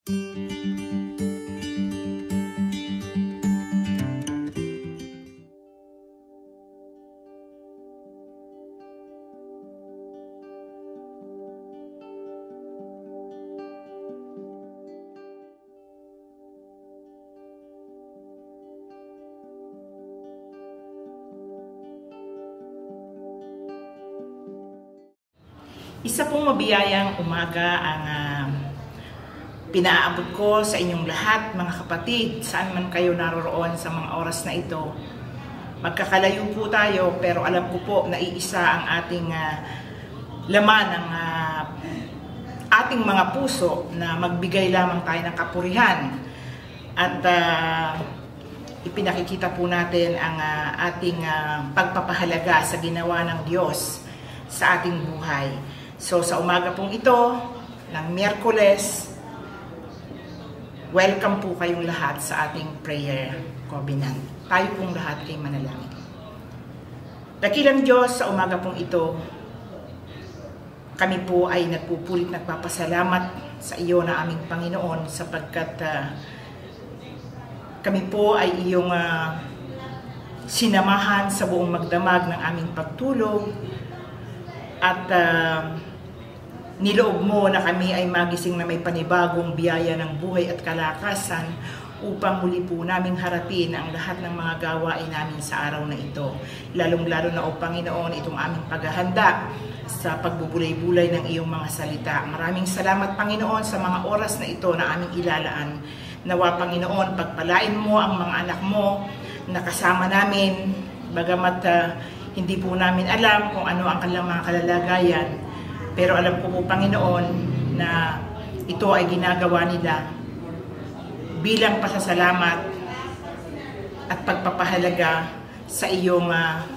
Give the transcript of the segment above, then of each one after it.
Isa pong mabiyayang umaga ang pinaabot ko sa inyong lahat, mga kapatid, saan man kayo naroroon sa mga oras na ito. Magkakalayo po tayo, pero alam ko po na iisa ang ating laman ng ating mga puso na magbigay lamang tayo ng kapurihan. At ipinakikita po natin ang ating pagpapahalaga sa ginawa ng Diyos sa ating buhay. So sa umaga pong ito, ng Miyerkules, welcome po kayong lahat sa ating prayer covenant. Tayo pong lahat ay manalangin. Dakilang Diyos, sa umaga pong ito, kami po ay nagpapasalamat sa iyo na aming Panginoon sapagkat kami po ay iyong sinamahan sa buong magdamag ng aming pagtulog at niloob mo na kami ay magising na may panibagong biyaya ng buhay at kalakasan upang muli po naming harapin ang lahat ng mga gawain namin sa araw na ito. Lalong-lalo na o Panginoon, itong aming paghahanda sa pagbubulay-bulay ng iyong mga salita. Maraming salamat Panginoon sa mga oras na ito na aming ilalaan. Nawa Panginoon, pagpalain mo ang mga anak mo na kasama namin, bagamat hindi po namin alam kung ano ang kanilang mga kalalagayan. Pero alam ko po Panginoon na ito ay ginagawa nila bilang pasasalamat at pagpapahalaga sa iyong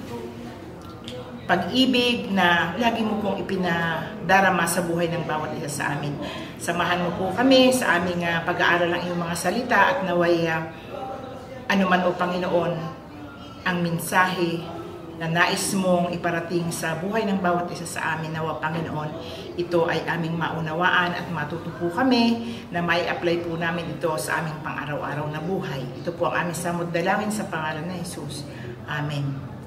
pag-ibig na lagi mo pong ipinadarama sa buhay ng bawat isa sa amin. Samahan mo po kami sa aming pag-aaral ng iyong mga salita at naway anuman o Panginoon ang mensahe na nais mong iparating sa buhay ng bawat isa sa amin. Nawa Panginoon, ito ay aming maunawaan at matutupo kami na may apply po namin ito sa aming pang-araw-araw na buhay. Ito po ang aming samod dalangin sa pangalan ng Jesus. Amen.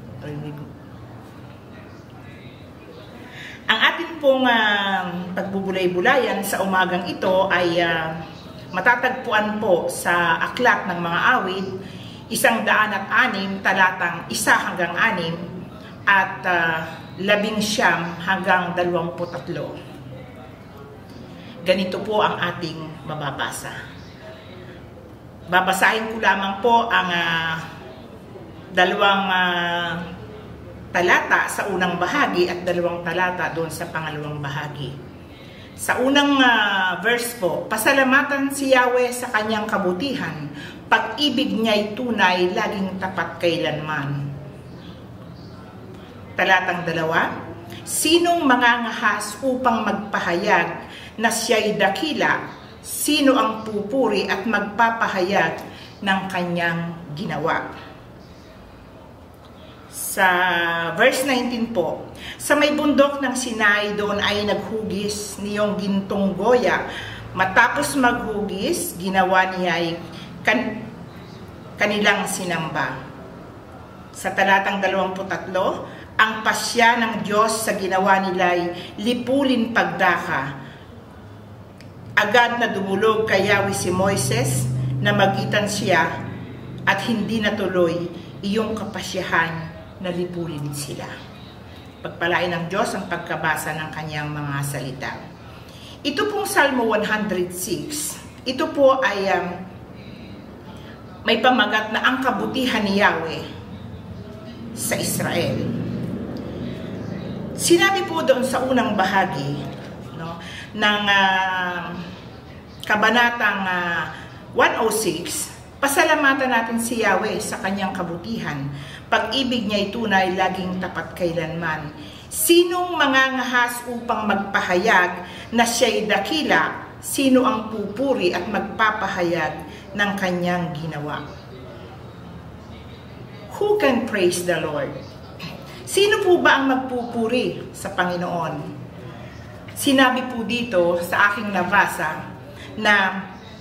Ang ating pong pagbubulay-bulayan sa umagang ito ay matatagpuan po sa Aklat ng Mga Awit, 106, talatang 1 hanggang 6 at 19 hanggang 23. Ganito po ang ating mababasa. Babasahin ko lamang po ang dalawang talata sa unang bahagi at dalawang talata doon sa pangalawang bahagi. Sa unang verse po, pasalamatan si Yahweh sa kanyang kabutihan, pag-ibig niya'y tunay, laging tapat kailanman. Talatang 2, sinong mangangahas upang magpahayag na siya'y dakila, sino ang pupuri at magpapahayag ng kanyang ginawa. Sa verse 19 po, sa may bundok ng Sinai doon ay naghugis niyong gintong goya. Matapos maghugis, ginawa niya ay kanilang sinamba. Sa talatang 23, ang pasya ng Diyos sa ginawa nila ay lipulin pagdaka. Agad na dumulog kay Yahweh si Moises na magitan siya at hindi natuloy iyong kapasyahan na lipulin sila. Pagpalain ng Diyos ang pagkabasa ng kanyang mga salita. Ito pong Salmo 106, ito po ay may pamagat na ang kabutihan ni Yahweh sa Israel. Sinabi po doon sa unang bahagi ng kabanatang 106, pasalamatan natin si Yahweh sa kanyang kabutihan. Pag-ibig niya'y tunay, laging tapat kailanman. Sinong mangangahas upang magpahayag na siya'y dakila? Sino ang pupuri at magpapahayag ng kanyang ginawa? Who can praise the Lord? Sino po ba ang magpupuri sa Panginoon? Sinabi po dito sa aking nabasa na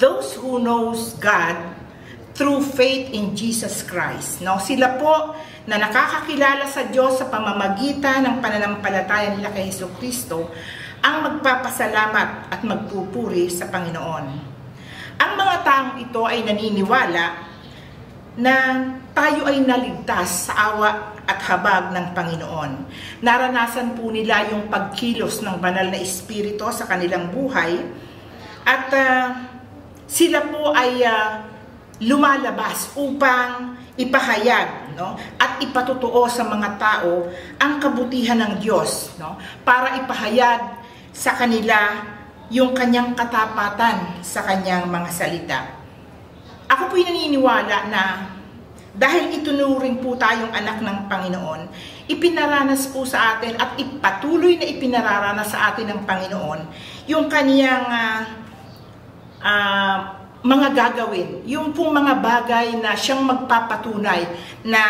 those who knows God through faith in Jesus Christ. No? Sila po na nakakakilala sa Diyos sa pamamagitan ng pananampalataya nila kay Jesucristo ang magpapasalamat at magpupuri sa Panginoon. Ang mga taong ito ay naniniwala na tayo ay naligtas sa awa at habag ng Panginoon. Naranasan po nila yung pagkilos ng banal na espiritu sa kanilang buhay at sila po ay lumalabas upang ipahayag, no, at ipatutuo sa mga tao ang kabutihan ng Diyos, no, para ipahayag sa kanila yung kanyang katapatan sa kanyang mga salita. Ako po'y naniniwala na dahil itunuring po tayong anak ng Panginoon, ipinaranas po sa atin at ipatuloy na ipinararanas sa atin ng Panginoon yung kaniyang mga gagawin, yung pong mga bagay na siyang magpapatunay na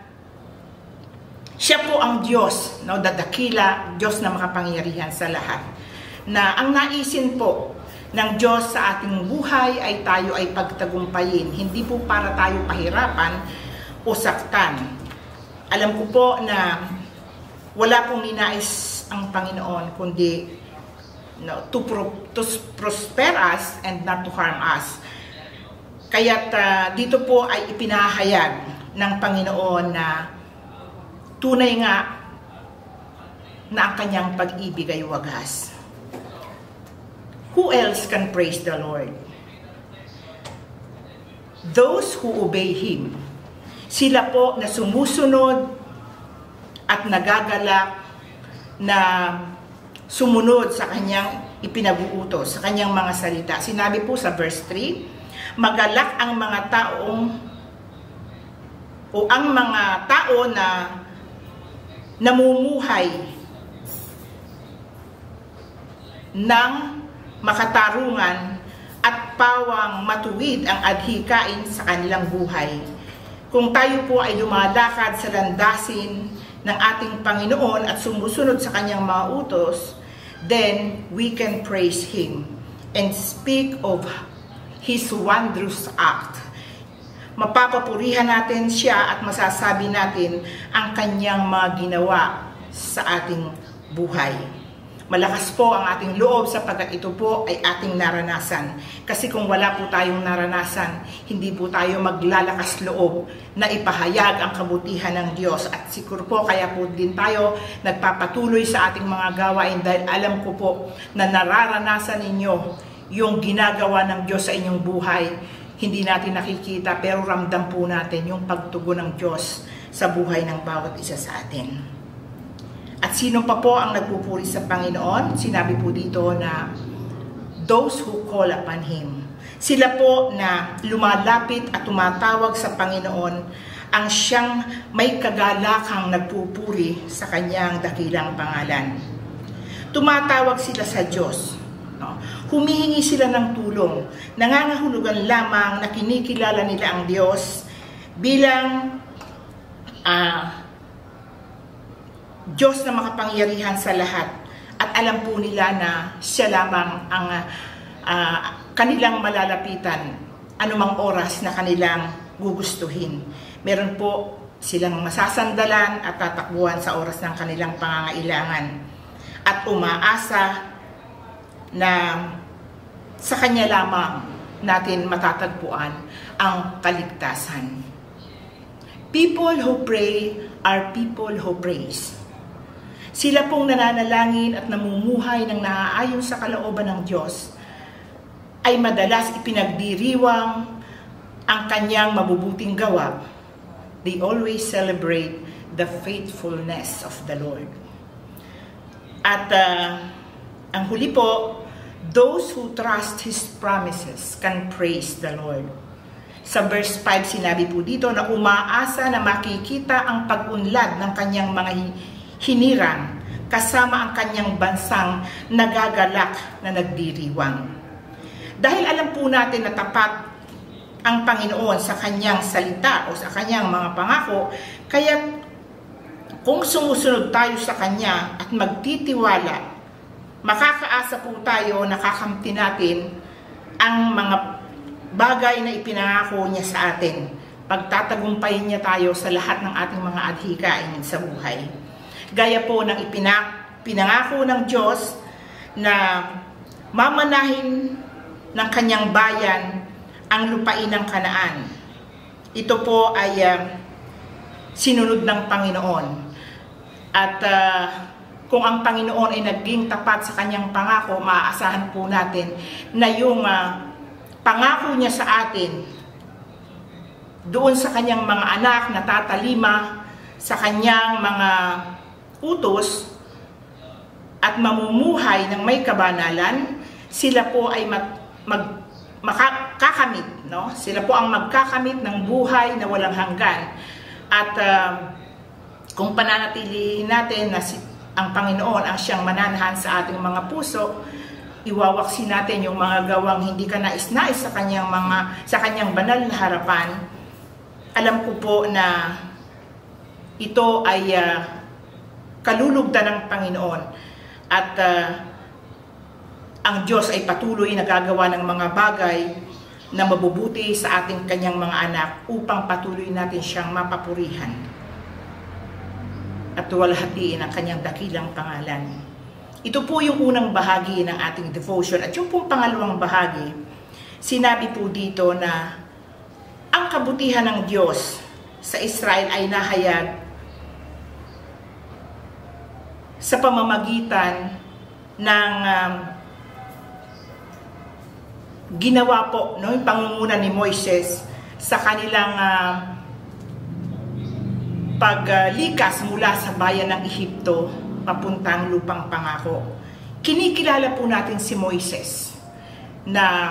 siya po ang Diyos, no, dadakila, Diyos na makapangyarihan sa lahat. Na ang naisin po ng Diyos sa ating buhay ay tayo ay pagtagumpayin, hindi po para tayo pahirapan o saktan. Alam ko po na wala pong ninais ang Panginoon kundi to prosper us and not to harm us. Kaya't dito po ay ipinahayag ng Panginoon na tunay nga na ang kanyang pag-ibig ay wagas. Who else can praise the Lord? Those who obey Him. Sila po na sumusunod at nagagalak na sumunod sa kanyang ipinag-uutos, sa kanyang mga salita. Sinabi po sa verse 3, magalak ang mga taong o ang mga tao na namumuhay ng makatarungan at pawang matuwid ang adhikain sa kanilang buhay. Kung tayo po ay lumalakad sa landasin ng ating Panginoon at sumusunod sa kanyang mga utos, then we can praise Him and speak of His wondrous act. Mapapapurihan natin siya at masasabi natin ang kanyang mga ginawa sa ating buhay. Malakas po ang ating loob sapagkat ito po ay ating naranasan. Kasi kung wala po tayong naranasan, hindi po tayo maglalakas loob na ipahayag ang kabutihan ng Diyos. At siguro po kaya po din tayo nagpapatuloy sa ating mga gawain dahil alam ko po na nararanasan ninyo yung ginagawa ng Diyos sa inyong buhay. Hindi natin nakikita pero ramdam po natin yung pagtugon ng Diyos sa buhay ng bawat isa sa atin. At sino pa po ang nagpupuri sa Panginoon? Sinabi po dito na those who call upon Him. Sila po na lumalapit at tumatawag sa Panginoon ang siyang may kagalakang nagpupuri sa kanyang dakilang pangalan. Tumatawag sila sa Diyos. No? Humihingi sila ng tulong. Nangangahulugan lamang na kinikilala nila ang Diyos bilang Diyos na makapangyarihan sa lahat at alam po nila na siya lamang ang kanilang malalapitan anumang oras na kanilang gugustuhin. Meron po silang masasandalan at tatakbuhan sa oras ng kanilang pangangailangan at umaasa na sa Kanya lamang natin matatagpuan ang kaligtasan. People who pray are people who praise. Sila pong nananalangin at namumuhay ng naaayon sa kalooban ng Diyos ay madalas ipinagdiriwang ang kanyang mabubuting gawa. They always celebrate the faithfulness of the Lord. At ang huli po, those who trust His promises can praise the Lord. Sa verse 5 sinabi po dito na umaasa na makikita ang pag-unlad ng kanyang mga hinirang kasama ang kanyang bansang nagagalak na nagdiriwang. Dahil alam po natin na tapat ang Panginoon sa kanyang salita o sa kanyang mga pangako, kaya kung sumusunod tayo sa kanya at magtitiwala, makakaasa po tayo na kakamti natin ang mga bagay na ipinangako niya sa atin. Pagtatagumpayin niya tayo sa lahat ng ating mga adhikain sa buhay. Gaya po ng pinangako ng Diyos na mamanahin ng kanyang bayan ang lupain ng Kanaan. Ito po ay sinunod ng Panginoon. At kung ang Panginoon ay naging tapat sa kanyang pangako, maaasahan po natin na yung pangako niya sa atin doon sa kanyang mga anak na tatalima sa kanyang mga utos at mamumuhay ng may kabanalan, sila po ay makakakamit, no? Sila po ang magkakamit ng buhay na walang hanggan. At kung pananatilihin natin na ang Panginoon ang siyang mananahan sa ating mga puso, iwawaksin natin yung mga gawang hindi ka nais-nais sa kanyang banal na harapan. Alam ko po na ito ay kalulugdan ng Panginoon at ang Diyos ay patuloy na gagawa ng mga bagay na mabubuti sa ating kanyang mga anak upang patuloy natin siyang mapapurihan at tuwalhatiin ang kanyang dakilang pangalan. Ito po yung unang bahagi ng ating devotion. At yung pong pangalawang bahagi, sinabi po dito na ang kabutihan ng Diyos sa Israel ay nahayag sa pamamagitan ng ginawa po, no, yung pangunguna ni Moises sa kanilang paglikas mula sa bayan ng Ehipto papuntang lupang pangako. Kinikilala po natin si Moises na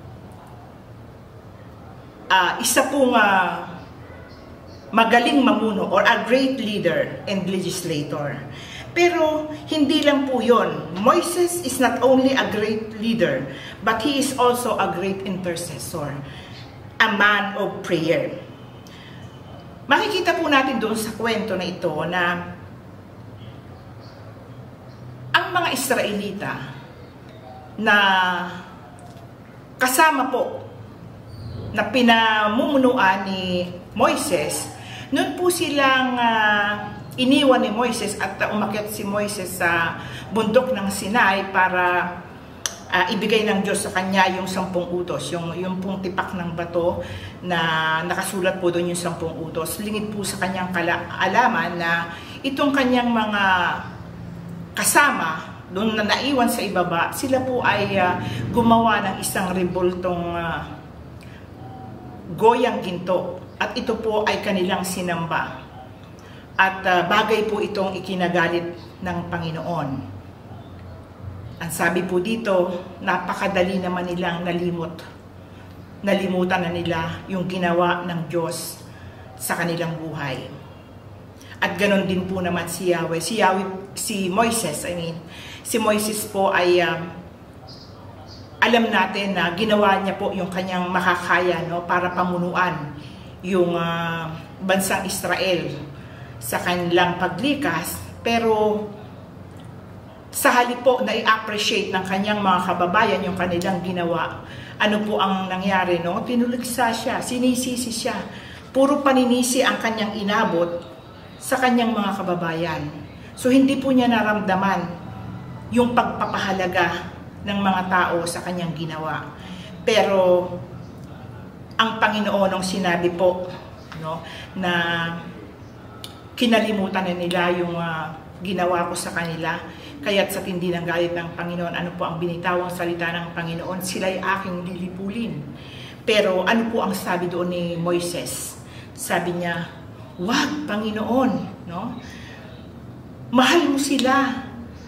isa pong magaling mamuno or a great leader and legislator. Pero hindi lang po yon. Moises is not only a great leader, but he is also a great intercessor, a man of prayer. Makikita po natin doon sa kwento na ito na ang mga Israelita na kasama po na pinamumunuan ni Moises, noon po silang iniwan ni Moises at umakyat si Moises sa bundok ng Sinai para ibigay ng Diyos sa kanya yung 10 utos, yung pong tipak ng bato na nakasulat po doon yung 10 utos. Lingid po sa kanyang alaman na itong kanyang mga kasama doon na naiwan sa ibaba, sila po ay gumawa ng isang reboltong goyang ginto at ito po ay kanilang sinamba. At bagay po itong ikinagalit ng Panginoon. Ang sabi po dito, napakadali naman nilang nalimutan na nila yung ginawa ng Diyos sa kanilang buhay. At ganon din po naman si Yahweh. Si Moises po ay alam natin na ginawa niya po yung kanyang makakaya, no, para pamunuan yung bansang Israel sa kanilang paglikas. Pero sa halip po na i-appreciate ng kanyang mga kababayan yung kanilang ginawa, ano po ang nangyari, no? Tinuligsa siya, sinisisi siya. Puro paninisi ang kanyang inabot sa kanyang mga kababayan. So hindi po niya naramdaman yung pagpapahalaga ng mga tao sa kanyang ginawa. Pero ang Panginoon ang sinabi po, no, na kinalimutan na nila yung ginawa ko sa kanila. Kaya't sa tindi ng galit ng Panginoon, ano po ang binitawang salita ng Panginoon? Sila'y aking lilipulin. Pero ano po ang sabi doon ni Moises? Sabi niya, wag, Panginoon, no? Mahal mo sila.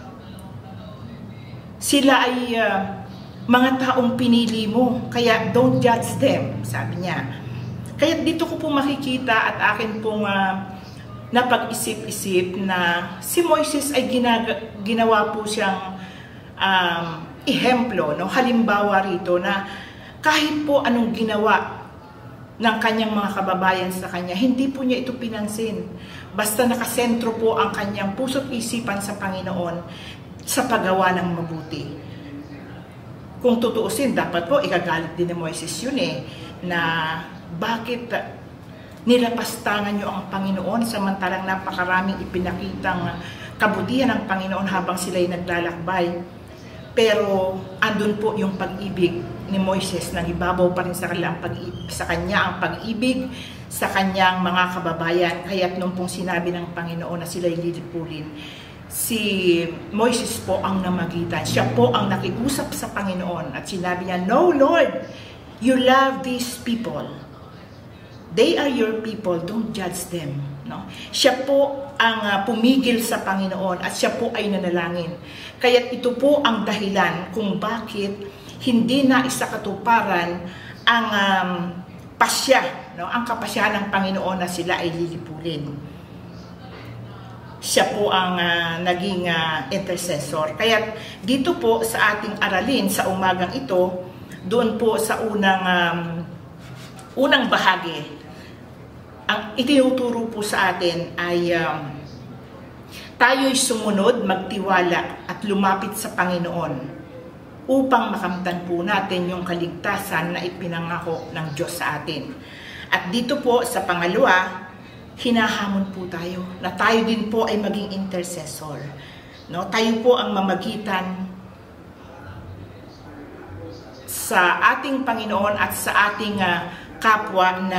Sila ay mga taong pinili mo, kaya don't judge them, sabi niya. Kaya dito ko po makikita at akin pong napag-isip-isip na si Moises ay ginawa po siyang ehemplo, no? Halimbawa rito na kahit po anong ginawa ng kanyang mga kababayan sa kanya, hindi po niya ito pinansin. Basta nakasentro po ang kanyang puso't isipan sa Panginoon sa paggawa ng mabuti. kung tutuusin, dapat po ikagalit din ni Moises yun na bakit nilapastangan nyo ang Panginoon samantalang napakaraming ipinakitang kabutihan ng Panginoon habang sila'y naglalakbay. Pero andun po yung pag-ibig ni Moises, nag-ibabaw pa rin sa kanya ang pag-ibig sa kanyang mga kababayan. Kaya't nung pong sinabi ng Panginoon na sila'y lilipulin, si Moises po ang namagitan. Siya po ang nakiusap sa Panginoon at sinabi niya, "No, Lord, you love these people. They are your people, don't judge them." No? Siya po ang pumigil sa Panginoon at siya po ay nanalangin. Kaya ito po ang dahilan kung bakit hindi na isakatuparan ang pasya, no? Ang kapasyahan ng Panginoon na sila ay lilipulin. Siya po ang naging intercessor. Kaya dito po sa ating aralin sa umagang ito, doon po sa unang bahagi, ang itinuturo po sa atin ay tayo'y sumunod, magtiwala at lumapit sa Panginoon upang makamtan po natin yung kaligtasan na ipinangako ng Diyos sa atin. At dito po sa pangalawa, hinahamon po tayo na tayo din po ay maging intercessor. No? Tayo po ang mamagitan sa ating Panginoon at sa ating kapwa na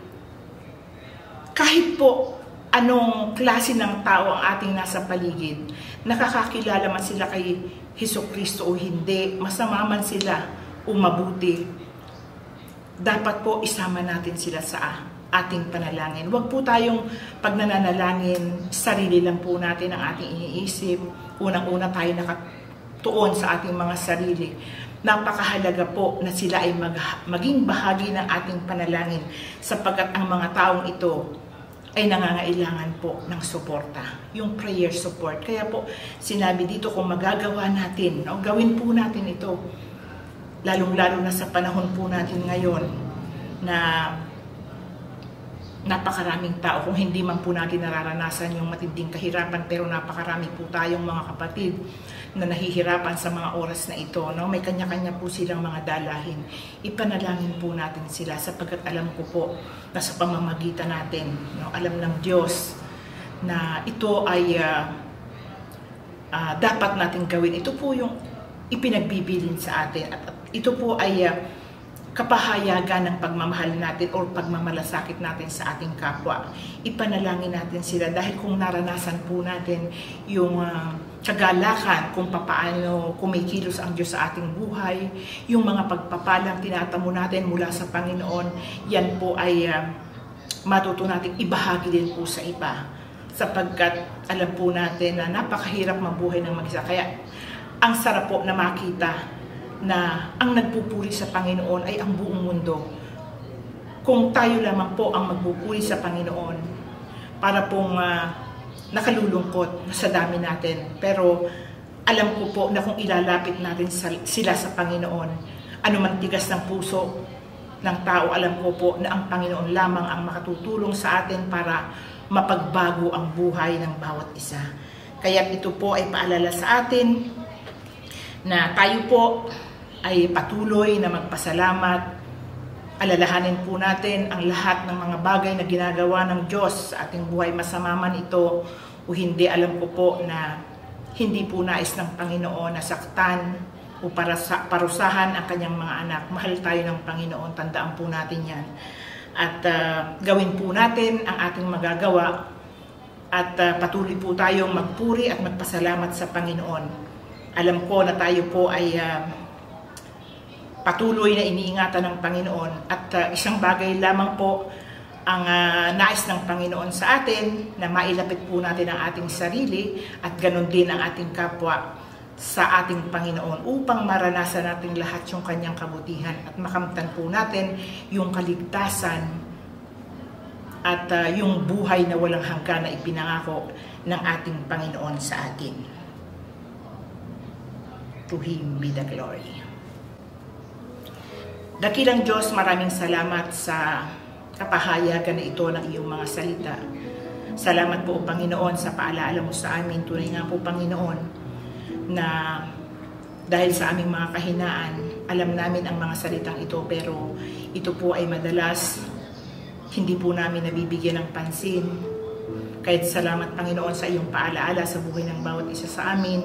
kahit po anong klase ng tao ang ating nasa paligid, nakakakilala man sila kay Hesukristo o hindi, masama man sila o mabuti, dapat po isama natin sila sa ating panalangin. Huwag po tayong pag nananalangin, sarili lang po natin ang ating iniisip. Unang-una tayo nakatuon sa ating mga sarili. Napakahalaga po na sila ay maging bahagi ng ating panalangin sapagkat ang mga taong ito ay nangangailangan po ng suporta, yung prayer support. Kaya po sinabi dito kung magagawa natin, no, gawin po natin ito, lalong-lalo na sa panahon po natin ngayon na napakaraming tao, kung hindi man po natin nararanasan yung matinding kahirapan, pero napakarami po tayong mga kapatid na nahihirapan sa mga oras na ito. No? May kanya-kanya po silang mga dalahin. Ipanalangin po natin sila sapagkat alam ko po na sa pamamagitan natin, no, alam ng Diyos na ito ay dapat natin gawin. Ito po yung ipinagbibilin sa atin at ito po ay kapahayagan ng pagmamahal natin o pagmamalasakit natin sa ating kapwa. Ipanalangin natin sila dahil kung naranasan po natin yung kagalakan kung paano kumikilos ang Diyos sa ating buhay, yung mga pagpapalang tinatamo natin mula sa Panginoon, yan po ay matuto natin ibahagi din po sa iba sapagkat alam po natin na napakahirap mabuhay ng mag-isa. Kaya ang sarap po na makita na ang nagpupuri sa Panginoon ay ang buong mundo. Kung tayo lamang po ang magpupuri sa Panginoon, para pong nakalulungkot sa dami natin. Pero alam ko po na kung ilalapit natin sila sa Panginoon, anuman tigas ng puso ng tao, alam ko po na ang Panginoon lamang ang makatutulong sa atin para mapagbago ang buhay ng bawat isa. Kaya ito po ay paalala sa atin na tayo po ay patuloy na magpasalamat. Alalahanin po natin ang lahat ng mga bagay na ginagawa ng Diyos sa ating buhay, masama man ito o hindi. Alam ko po na hindi po nais ng Panginoon na saktan o parusahan ang kanyang mga anak. Mahal tayo ng Panginoon, tandaan po natin yan. At gawin po natin ang ating magagawa at patuloy po tayong magpuri at magpasalamat sa Panginoon. Alam ko na tayo po ay patuloy na iniingatan ng Panginoon at isang bagay lamang po ang nais ng Panginoon sa atin, na mailapit po natin ang ating sarili at ganun din ang ating kapwa sa ating Panginoon upang maranasan natin lahat yung kanyang kabutihan at makamtan po natin yung kaligtasan at yung buhay na walang hanggan na ipinangako ng ating Panginoon sa atin. To Him be the glory. Dakilang Diyos, maraming salamat sa kapahayagan na ito ng iyong mga salita. Salamat po, Panginoon, sa paalala mo sa amin. Tunay nga po, Panginoon, na dahil sa aming mga kahinaan, alam namin ang mga salitang ito, pero ito po ay madalas hindi po namin nabibigyan ng pansin. Kahit salamat Panginoon sa iyong paalaala sa buhay ng bawat isa sa amin,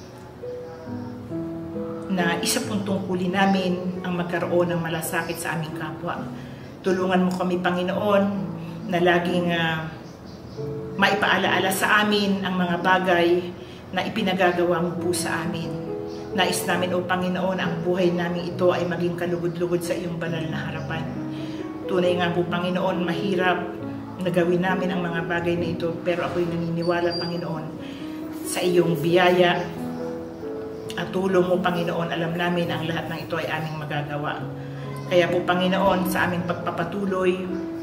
na isa pong tungkulin namin ang magkaroon ng malasakit sa aming kapwa. Tulungan mo kami Panginoon na laging maipaalaala sa amin ang mga bagay na ipinagagawa mo po sa amin. Nais namin o Panginoon ang buhay namin ito ay maging kalugod-lugod sa iyong banal na harapan. Tunay nga po Panginoon, mahirap na gawin namin ang mga bagay na ito, pero ako'y naniniwala Panginoon sa iyong biyaya at tulong mo Panginoon. Alam namin ang lahat ng ito ay aming magagawa. Kaya po Panginoon, sa aming pagpapatuloy,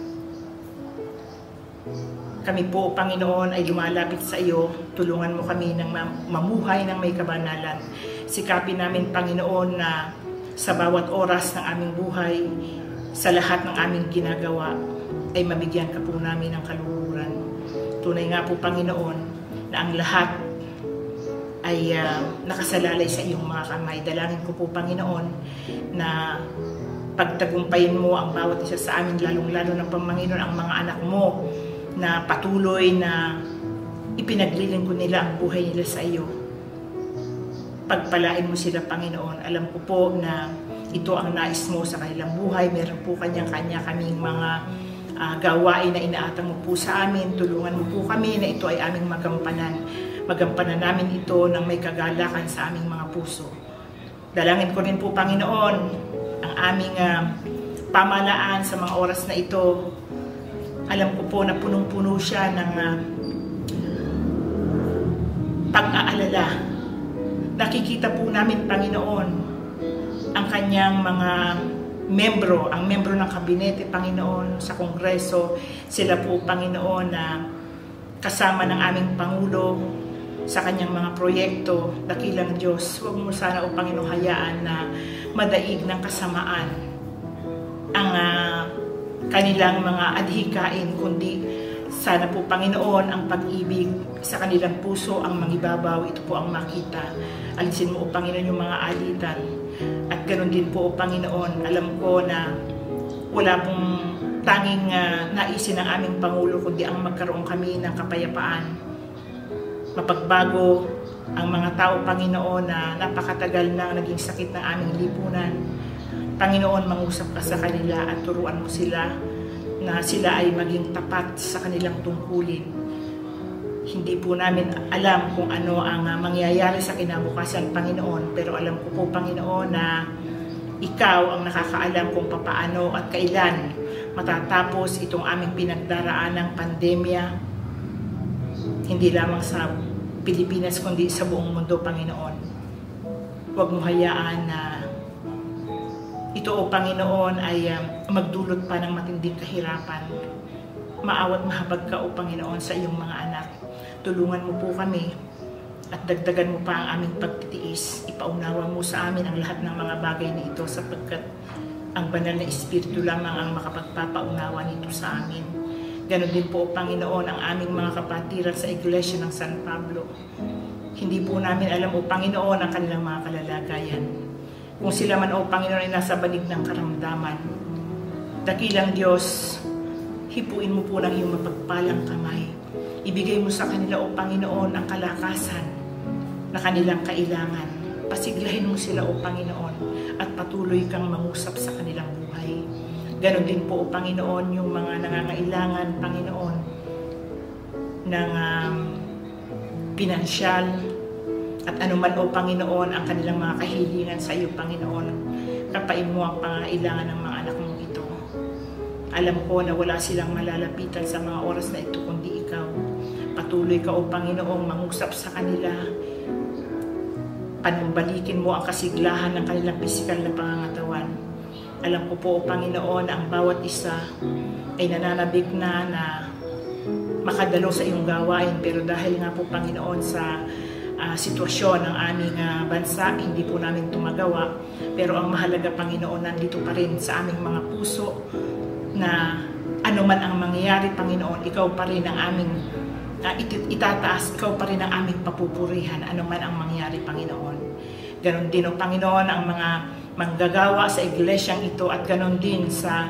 kami po Panginoon ay lumalapit sa iyo. Tulungan mo kami ng mamuhay ng may kabanalan. Sikapin namin Panginoon na sa bawat oras ng aming buhay, sa lahat ng aming ginagawa, ay mabigyan ka po namin ng kaluhuran. Tunay nga po Panginoon na ang lahat ay nakasalalay sa iyong mga kamay. Dalangin ko po Panginoon na pagtagumpayin mo ang bawat isa sa amin, lalong-lalo ng Panginoon ang mga anak mo na patuloy na ipinaglilingkod nila ang buhay nila sa iyo. Pagpalain mo sila Panginoon. Alam ko po na ito ang nais mo sa kanilang buhay. Meron po kanya-kanya kaming mga gawain na inaatang mo po sa amin. Tulungan mo po kami na ito ay aming magampanan. Magampanan namin ito ng may kagalakan sa aming mga puso. Dalangin ko rin po Panginoon ang aming pamalaan sa mga oras na ito. Alam ko po na punong-puno siya ng pag-aalala. Nakikita po namin Panginoon ang kanyang mga membro, ang membro ng kabinete Panginoon sa Kongreso. Sila po Panginoon na kasama ng aming Pangulo sa kanyang mga proyekto. Dakilang Diyos, huwag mo sana o Panginoon hayaan na madaig ng kasamaan ang kanilang mga adhikain, kundi sana po Panginoon ang pag-ibig sa kanilang puso ang mangibabaw. Ito po ang makita. Alisin mo o Panginoon yung mga alitan. At ganoon din po o Panginoon, alam ko na wala pong tanging naisin ng aming Pangulo, kundi ang magkaroon kami ng kapayapaan. Mapagbago ang mga tao Panginoon na napakatagal na naging sakit ng aming lipunan. Panginoon, mangusap ka sa kanila at turuan mo sila na sila ay maging tapat sa kanilang tungkulin. Hindi po namin alam kung ano ang mangyayari sa kinabukasan, Panginoon, pero alam ko po, Panginoon, na ikaw ang nakakaalam kung papaano at kailan matatapos itong aming pinagdaraan ng pandemya, hindi lamang sa Pilipinas, kundi sa buong mundo, Panginoon. Huwag mo hayaan na ito, o Panginoon, ay magdulot pa ng matinding kahirapan. Maawat mahabag ka, o Panginoon, sa iyong mga anak. Tulungan mo po kami at dagdagan mo pa ang aming pagtitiis. Ipaunawa mo sa amin ang lahat ng mga bagay na ito, sapagkat ang banal na Espiritu lamang ang makapagpapaunawa nito sa amin. Ganon din po, o Panginoon, ang aming mga kapatiran sa Iglesia ng San Pablo. Hindi po namin alam, o Panginoon, ang kanilang mga kalalagayan. Kung sila man, o Panginoon, ay nasa banig ng karamdaman, dakilang Diyos, hipuin mo po ng iyong mapagpalang kamay. Ibigay mo sa kanila, o Panginoon, ang kalakasan na kanilang kailangan. Pasiglahin mo sila, o Panginoon, at patuloy kang mangusap sa kanilang buhay. Ganon din po, o Panginoon, yung mga nangangailangan, Panginoon, ng pinansyal, at anuman, o Panginoon, ang kanilang mga kahilingan sa iyo, Panginoon, kapain mo ang pangailangan ng mga anak mong ito. Alam ko na wala silang malalapitan sa mga oras na ito, kundi ikaw. Patuloy ka, o Panginoon, mangusap sa kanila. Panumbalikin mo ang kasiglahan ng kanilang pisikal na pangangatawan. Alam ko po, o Panginoon, ang bawat isa ay nananabik na makadalo sa iyong gawain. Pero dahil nga po, Panginoon, sa sitwasyon ng aming bansa, hindi po namin tumagawa. Pero ang mahalaga, Panginoon, nandito pa rin sa aming mga puso na anuman ang mangyayari, Panginoon, ikaw pa rin ang aming itataas, ikaw pa rin ang aming papupurihan, anuman ang mangyayari, Panginoon. Ganon din, o Panginoon, ang mga manggagawa sa iglesyang ito at ganon din sa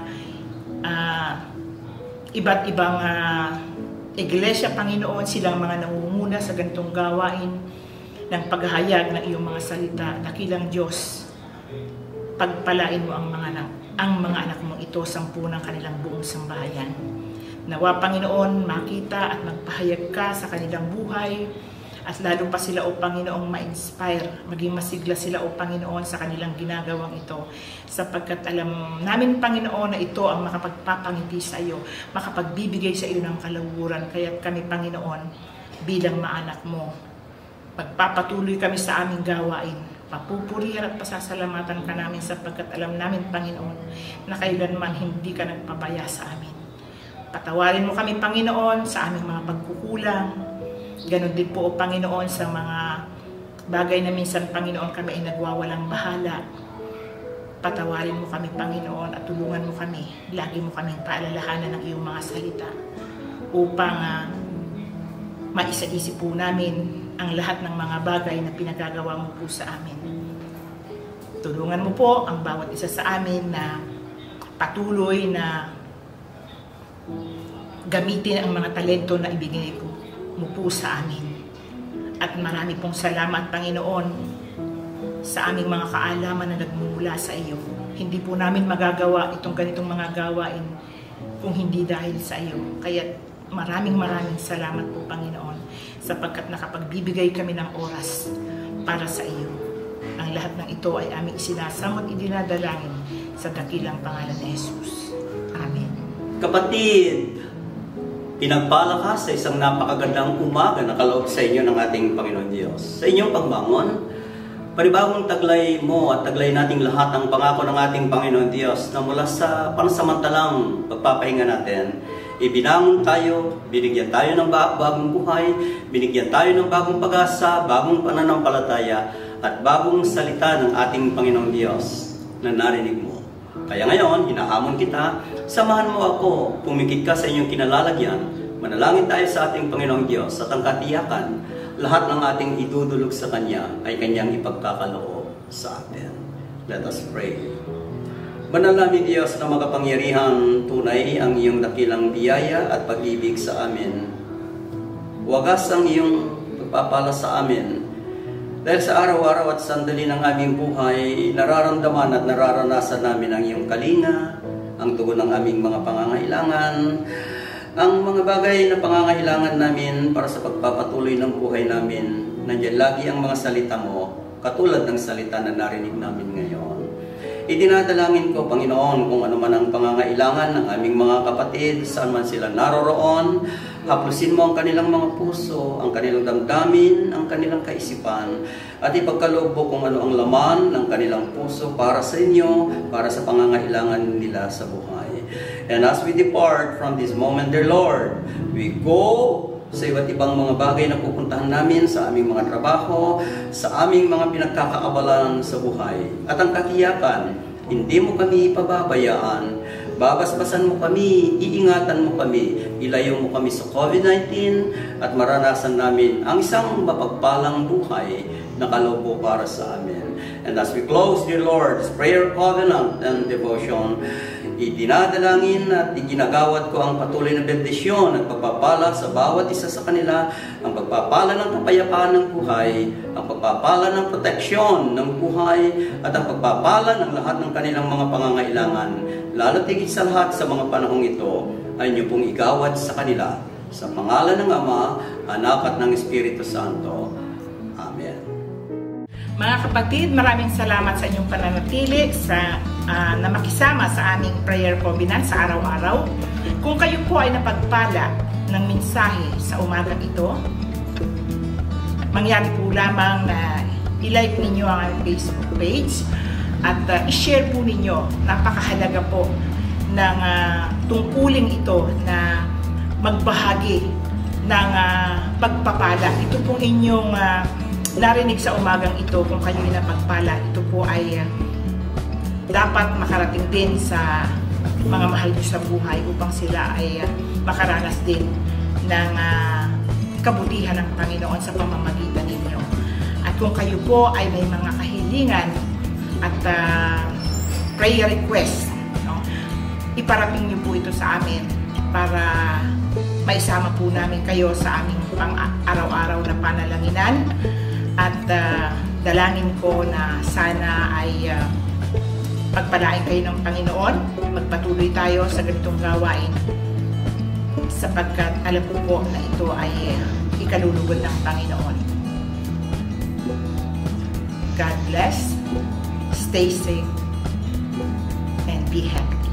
iba't ibang iglesia, Panginoon, silang mga nangunguna sa ganitong gawain ng paghahayag ng iyong mga salita. Dakilang Diyos, pagpalain mo ang mga anak mo ito, sampu ng kanilang buong sambahayan. Nawa, Panginoon, makita at magpahayag ka sa kanilang buhay, at lalo pa sila, o Panginoong, ma-inspire, maging masigla sila, o Panginoon, sa kanilang ginagawang ito. Sapagkat alam namin, Panginoon, na ito ang makapagpapangiti sa iyo, makapagbibigay sa iyo ng kalawuran. Kaya't kami, Panginoon, bilang maanak mo, pagpapatuloy kami sa aming gawain. Papupurihan at pasasalamatan ka namin sapagkat alam namin, Panginoon, na kailanman hindi ka nagpabaya sa amin. Patawarin mo kami, Panginoon, sa aming mga pagkukulang. Ganon din po, o Panginoon, sa mga bagay na minsan, Panginoon, kami ay nagwawalang bahala. Patawarin mo kami, Panginoon, at tulungan mo kami. Lagi mo kaming paalalahanan ng iyong mga salita upang maisa-isip po namin ang lahat ng mga bagay na pinagagawa mo po sa amin. Tulungan mo po ang bawat isa sa amin na patuloy na gamitin ang mga talento na ibigay mo po sa amin. At marami pong salamat, Panginoon, sa aming mga kaalaman na nagmumula sa iyo. Hindi po namin magagawa itong ganitong mga gawain kung hindi dahil sa iyo. Kaya maraming salamat po, Panginoon, sapagkat nakapagbibigay kami ng oras para sa iyo. Ang lahat ng ito ay aming isinasamot, idinadalangin sa dakilang pangalan ni Jesus. Amen. Kapatid, pinagpala ka sa isang napakagandang umaga na kaloob sa inyo ng ating Panginoon Diyos. Sa inyong pagbangon, panibagong taglay mo at taglay nating lahat ng pangako ng ating Panginoon Diyos na mula sa pansamantalang pagpapahinga natin, ibinangon tayo, binigyan tayo ng bagong buhay, binigyan tayo ng bagong pag-asa, bagong pananampalataya, at bagong salita ng ating Panginoong Diyos na narinig mo. Kaya ngayon, hinahamon kita, samahan mo ako, pumikit ka sa inyong kinalalagyan, manalangin tayo sa ating Panginoong Diyos at ang katiyakan, lahat ng ating idudulog sa Kanya ay Kanyang ipagkakaloob sa atin. Let us pray. Banal namin Diyos na makapangyarihan, tunay ang iyong dakilang biyaya at pag-ibig sa amin. Wagas ang iyong pagpapala sa amin. Dahil sa araw-araw at sandali ng aming buhay, nararamdaman at nararanasan namin ang iyong kalinga, ang tugon ng aming mga pangangailangan, ang mga bagay na pangangailangan namin para sa pagpapatuloy ng buhay namin. Nandiyan lagi ang mga salita mo, katulad ng salita na narinig namin ngayon. Idinadalangin ko, Panginoon, kung ano man ang pangangailangan ng aming mga kapatid, saan man sila naroroon, haplusin mo ang kanilang mga puso, ang kanilang damdamin, ang kanilang kaisipan, at ipagkaloob mo kung ano ang laman ng kanilang puso para sa inyo, para sa pangangailangan nila sa buhay. And as we depart from this moment, dear Lord, we go sa iba't ibang mga bagay na pupuntahan namin sa aming mga trabaho, sa aming mga pinagkakaabalan sa buhay. At ang katiyakan, hindi mo kami ipababayaan, babasbasan mo kami, iingatan mo kami, ilayo mo kami sa COVID-19 at maranasan namin ang isang mapagpalang buhay na kaloob para sa amin. And as we close, dear Lord, this prayer, covenant, and devotion, idinadalangin at iginagawad ko ang patuloy na bendisyon at pagpapala sa bawat isa sa kanila, ang pagpapala ng kapayapaan ng buhay, ang pagpapala ng proteksyon ng buhay, at ang pagpapala ng lahat ng kanilang mga pangangailangan. Lalo tigit sa lahat sa mga panahong ito, ay niyo pong igawad sa kanila. Sa pangalan ng Ama, Anak at ng Espiritu Santo. Amen. Mga kapatid, maraming salamat sa inyong pananatili na makisama sa aming prayer covenant sa araw-araw. Kung kayo po ay napagpala ng mensahe sa umagang ito, mangyari po lamang na i-like ninyo ang aming Facebook page at i-share po ninyo. Napakahalaga po ng tungkuling ito na magbahagi ng pagpapala. Ito pong inyong narinig sa umagang ito, kung kayo ay napagpala, ito po ay dapat makarating din sa mga mahal nyo sa buhay upang sila ay makaranas din ng kabutihan ng Panginoon sa pamamagitan ninyo. At kung kayo po ay may mga kahilingan at prayer request, no? Iparating niyo po ito sa amin para maisama po namin kayo sa aming pang-araw-araw na panalanginan, at dalangin ko na sana ay pagpalain kayo ng Panginoon. Magpatuloy tayo sa ganitong gawain sapagkat alam ko po na ito ay ikalulugod ng Panginoon. God bless, stay safe, and be happy.